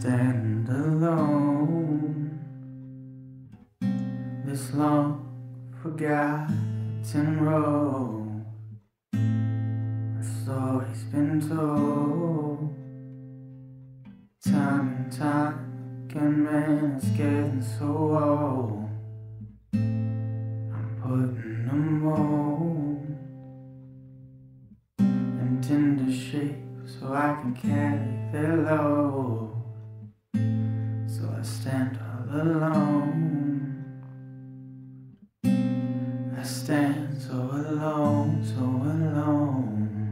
stand alone, this long forgotten road. A story's been told time and time again, man, it's getting so old. I'm putting a mold into shape so I can carry their load. So I stand all alone, I stand so alone, so alone.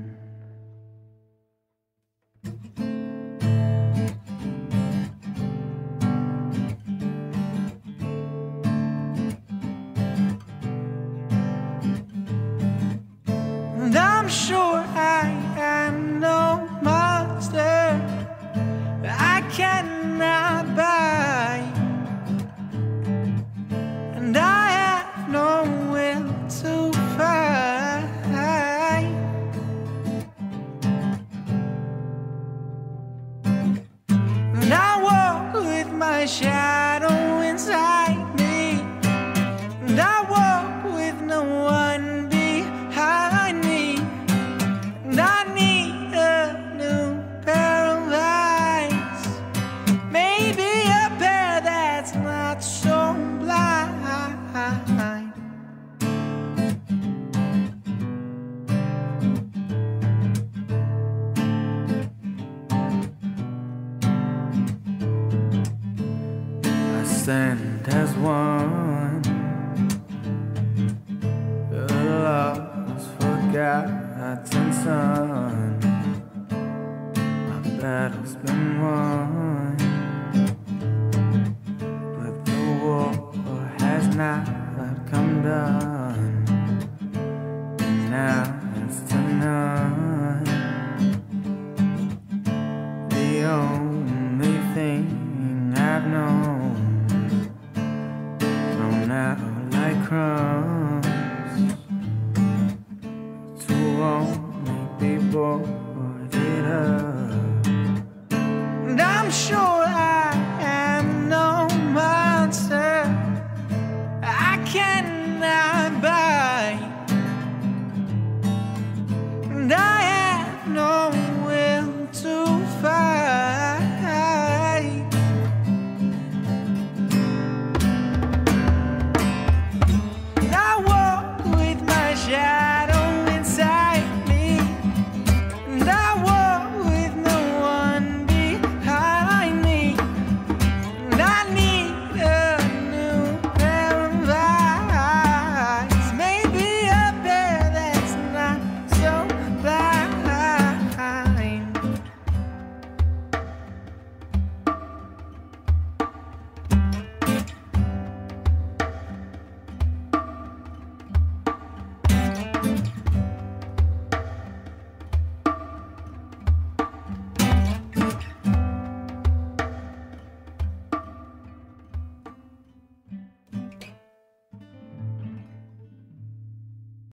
And I'm sure I am no monster, I cannot buy, and I have no will to fight. And I walk with my shadow inside me, and I walk with no one behind me, and I need a new pair of eyes, maybe a pair that's not so blind. I stand as one, the lost, forgotten